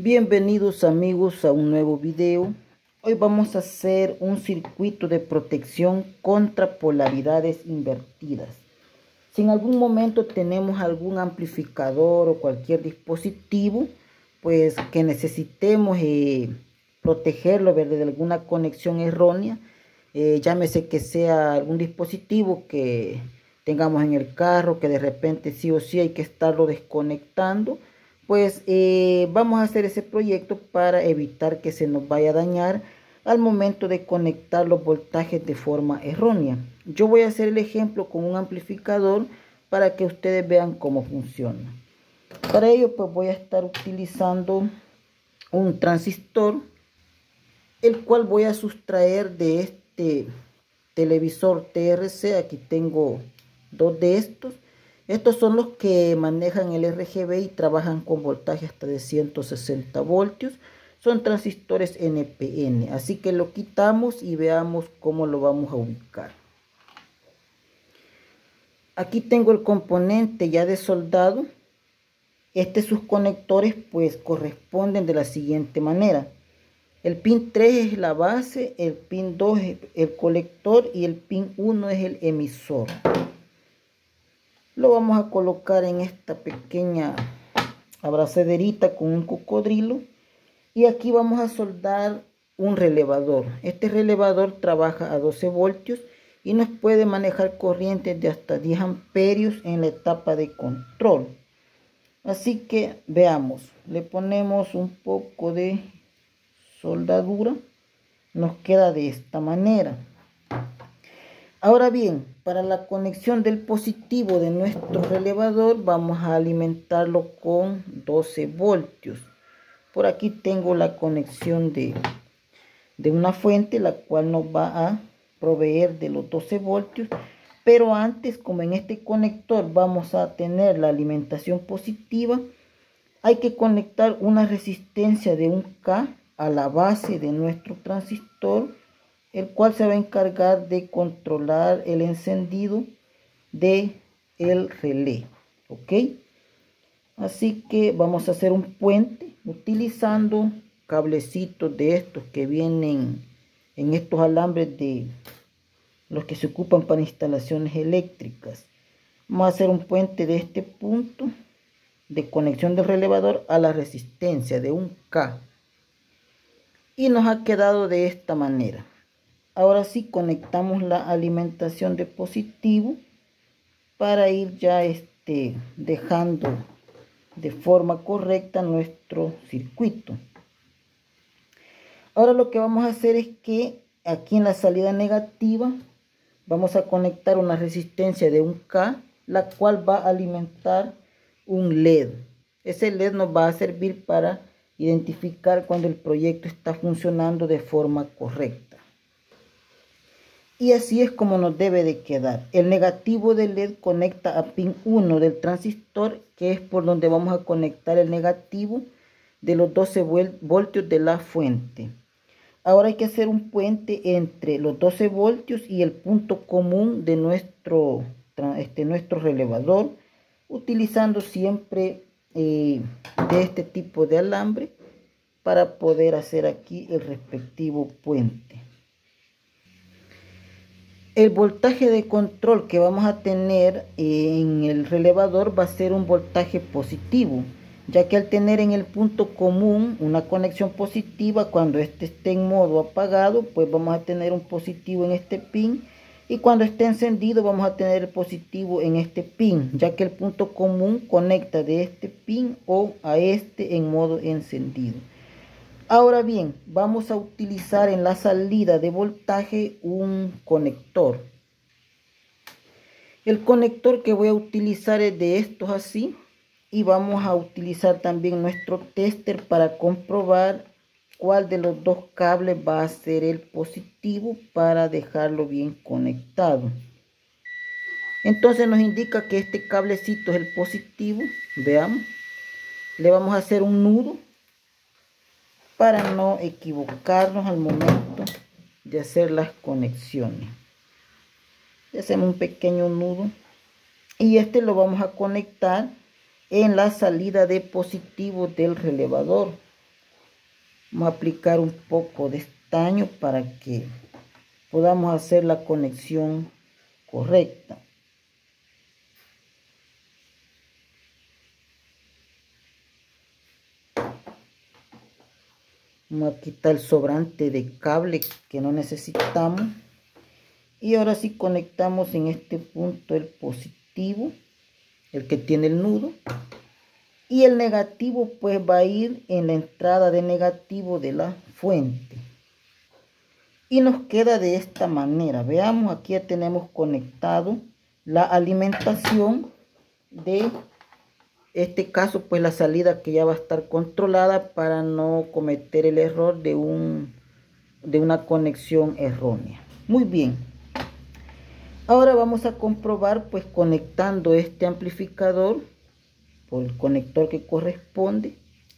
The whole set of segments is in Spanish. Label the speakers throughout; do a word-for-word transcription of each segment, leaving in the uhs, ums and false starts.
Speaker 1: Bienvenidos amigos a un nuevo video. Hoy vamos a hacer un circuito de protección contra polaridades invertidas. Si en algún momento tenemos algún amplificador o cualquier dispositivo, pues que necesitemos eh, protegerlo, ¿verdad?, de alguna conexión errónea, eh, llámese que sea algún dispositivo que tengamos en el carro, que de repente sí o sí hay que estarlo desconectando, pues eh, vamos a hacer ese proyecto para evitar que se nos vaya a dañar al momento de conectar los voltajes de forma errónea. Yo voy a hacer el ejemplo con un amplificador para que ustedes vean cómo funciona. Para ello pues voy a estar utilizando un transistor, el cual voy a sustraer de este televisor T R C. Aquí tengo dos de estos. Estos son los que manejan el R G B y trabajan con voltaje hasta de ciento sesenta voltios. Son transistores N P N. Así que lo quitamos y veamos cómo lo vamos a ubicar. Aquí tengo el componente ya desoldado. Este, sus conectores pues corresponden de la siguiente manera. El pin tres es la base, el pin dos es el colector y el pin uno es el emisor. Lo vamos a colocar en esta pequeña abrazaderita con un cocodrilo. Y aquí vamos a soldar un relevador. Este relevador trabaja a doce voltios y nos puede manejar corrientes de hasta diez amperios en la etapa de control. Así que veamos. Le ponemos un poco de soldadura. Nos queda de esta manera. Ahora bien, para la conexión del positivo de nuestro relevador vamos a alimentarlo con doce voltios. Por aquí tengo la conexión de, de una fuente, la cual nos va a proveer de los doce voltios. Pero antes, como en este conector vamos a tener la alimentación positiva, hay que conectar una resistencia de un K a la base de nuestro transistor, el cual se va a encargar de controlar el encendido de el relé. ¿Ok? Así que vamos a hacer un puente utilizando cablecitos de estos que vienen en estos alambres de los que se ocupan para instalaciones eléctricas. Vamos a hacer un puente de este punto de conexión del relevador a la resistencia de un K. Y nos ha quedado de esta manera. Ahora sí conectamos la alimentación de positivo para ir ya este, dejando de forma correcta nuestro circuito. Ahora lo que vamos a hacer es que aquí en la salida negativa vamos a conectar una resistencia de un K, la cual va a alimentar un L E D. Ese L E D nos va a servir para identificar cuando el proyecto está funcionando de forma correcta. Y así es como nos debe de quedar. El negativo del L E D conecta a pin uno del transistor, que es por donde vamos a conectar el negativo de los doce voltios de la fuente. Ahora hay que hacer un puente entre los doce voltios y el punto común de nuestro, este, nuestro relevador, utilizando siempre eh, de este tipo de alambre para poder hacer aquí el respectivo puente. El voltaje de control que vamos a tener en el relevador va a ser un voltaje positivo, ya que al tener en el punto común una conexión positiva, cuando este esté en modo apagado, pues vamos a tener un positivo en este pin, y cuando esté encendido vamos a tener el positivo en este pin, ya que el punto común conecta de este pin o a este en modo encendido. Ahora bien, vamos a utilizar en la salida de voltaje un conector. El conector que voy a utilizar es de estos así. Y vamos a utilizar también nuestro tester para comprobar cuál de los dos cables va a ser el positivo para dejarlo bien conectado. Entonces nos indica que este cablecito es el positivo. Veamos. Le vamos a hacer un nudo para no equivocarnos al momento de hacer las conexiones. Le hacemos un pequeño nudo y este lo vamos a conectar en la salida de positivo del relevador. Vamos a aplicar un poco de estaño para que podamos hacer la conexión correcta. Vamos a quitar el sobrante de cable que no necesitamos. Y ahora sí conectamos en este punto el positivo, el que tiene el nudo. Y el negativo pues va a ir en la entrada de negativo de la fuente. Y nos queda de esta manera. Veamos, aquí ya tenemos conectado la alimentación de este caso, pues la salida que ya va a estar controlada para no cometer el error de, un, de una conexión errónea. Muy bien. Ahora vamos a comprobar pues conectando este amplificador por el conector que corresponde.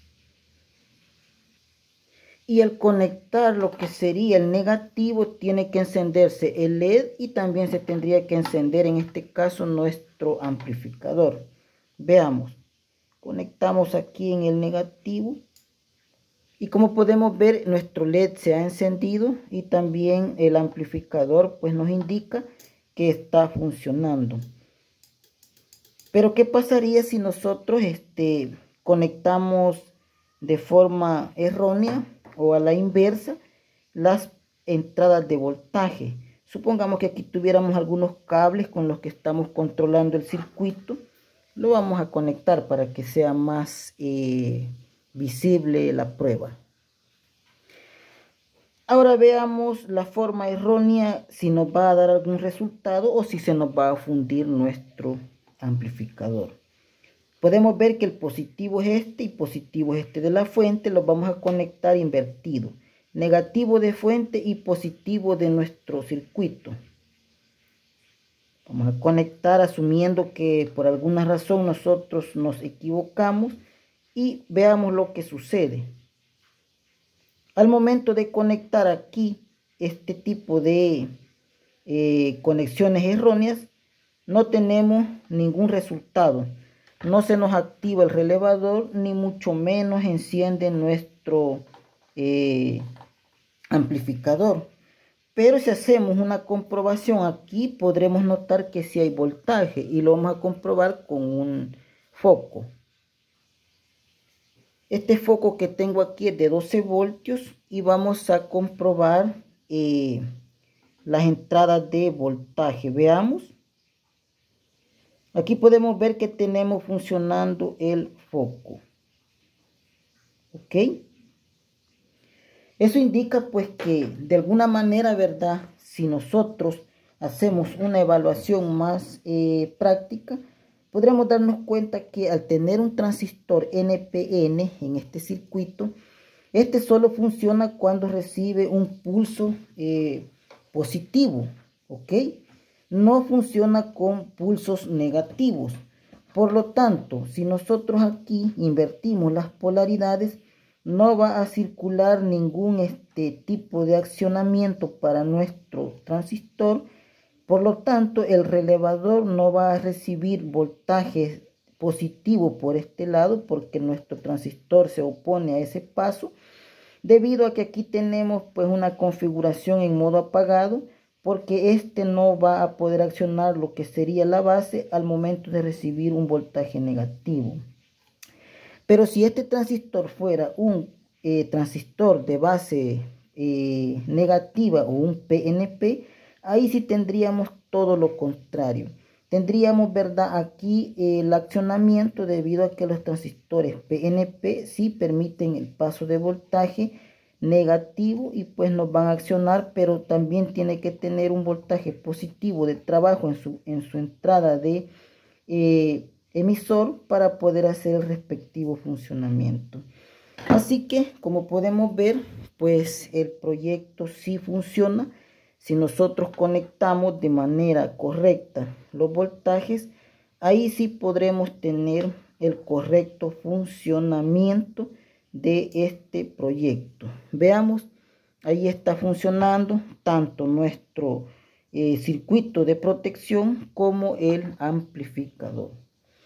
Speaker 1: Y al conectar lo que sería el negativo, tiene que encenderse el L E D y también se tendría que encender en este caso nuestro amplificador. Veamos, conectamos aquí en el negativo y como podemos ver nuestro L E D se ha encendido y también el amplificador pues nos indica que está funcionando. Pero ¿qué pasaría si nosotros este, conectamos de forma errónea o a la inversa las entradas de voltaje? Supongamos que aquí tuviéramos algunos cables con los que estamos controlando el circuito. Lo vamos a conectar para que sea más eh, visible la prueba. Ahora veamos la forma errónea, si nos va a dar algún resultado o si se nos va a fundir nuestro amplificador. Podemos ver que el positivo es este y positivo es este de la fuente. Los vamos a conectar invertido. Negativo de fuente y positivo de nuestro circuito. Vamos a conectar asumiendo que por alguna razón nosotros nos equivocamos y veamos lo que sucede. Al momento de conectar aquí este tipo de eh, conexiones erróneas, no tenemos ningún resultado. No se nos activa el relevador, ni mucho menos enciende nuestro eh, amplificador. Pero si hacemos una comprobación aquí, podremos notar que sí hay voltaje y lo vamos a comprobar con un foco. Este foco que tengo aquí es de doce voltios y vamos a comprobar eh, las entradas de voltaje. Veamos. Aquí podemos ver que tenemos funcionando el foco. ¿Ok? Eso indica pues que de alguna manera, ¿verdad? Si nosotros hacemos una evaluación más eh, práctica, podremos darnos cuenta que al tener un transistor N P N en este circuito, este solo funciona cuando recibe un pulso eh, positivo, ¿ok? No funciona con pulsos negativos. Por lo tanto, si nosotros aquí invertimos las polaridades, no va a circular ningún este tipo de accionamiento para nuestro transistor. Por lo tanto, el relevador no va a recibir voltaje positivo por este lado porque nuestro transistor se opone a ese paso, debido a que aquí tenemos pues una configuración en modo apagado, porque este no va a poder accionar lo que sería la base al momento de recibir un voltaje negativo. Pero si este transistor fuera un eh, transistor de base eh, negativa o un P N P, ahí sí tendríamos todo lo contrario. Tendríamos, ¿verdad?, aquí eh, el accionamiento, debido a que los transistores P N P sí permiten el paso de voltaje negativo y pues nos van a accionar, pero también tiene que tener un voltaje positivo de trabajo en su, en su entrada de eh, emisor para poder hacer el respectivo funcionamiento. Así que, como podemos ver, pues el proyecto sí funciona. Si nosotros conectamos de manera correcta los voltajes, ahí sí podremos tener el correcto funcionamiento de este proyecto. Veamos, ahí está funcionando tanto nuestro eh, circuito de protección como el amplificador.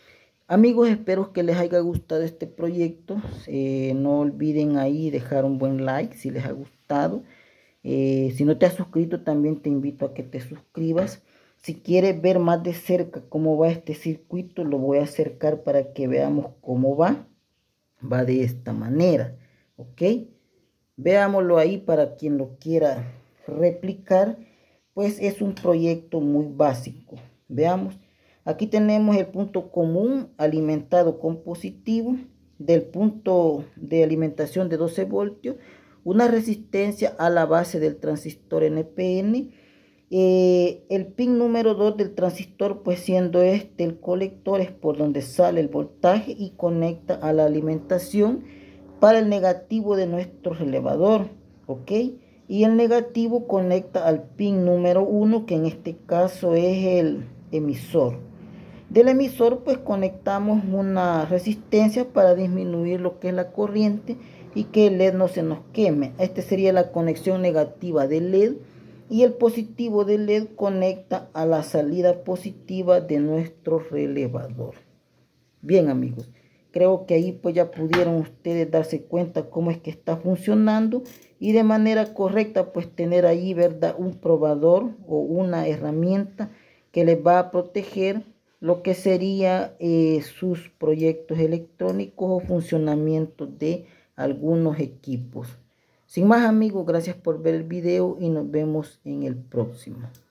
Speaker 1: Amigos, espero que les haya gustado este proyecto. Eh, no olviden ahí dejar un buen like si les ha gustado. Eh, si no te has suscrito, también te invito a que te suscribas. Si quieres ver más de cerca cómo va este circuito, lo voy a acercar para que veamos cómo va. Va de esta manera, ¿ok? Veámoslo ahí para quien lo quiera replicar. Pues es un proyecto muy básico. Veamos. Aquí tenemos el punto común alimentado con positivo del punto de alimentación de doce voltios, una resistencia a la base del transistor N P N, eh, el pin número dos del transistor, pues siendo este el colector, es por donde sale el voltaje y conecta a la alimentación para el negativo de nuestro relevador, ¿ok? Y el negativo conecta al pin número uno, que en este caso es el emisor. Del emisor pues conectamos una resistencia para disminuir lo que es la corriente y que el L E D no se nos queme. Esta sería la conexión negativa del L E D, y el positivo del L E D conecta a la salida positiva de nuestro relevador. Bien, amigos, creo que ahí pues ya pudieron ustedes darse cuenta cómo es que está funcionando, y de manera correcta pues tener ahí, ¿verdad?, un probador o una herramienta que les va a proteger lo que sería eh, sus proyectos electrónicos o funcionamiento de algunos equipos. Sin más, amigos, gracias por ver el video y nos vemos en el próximo.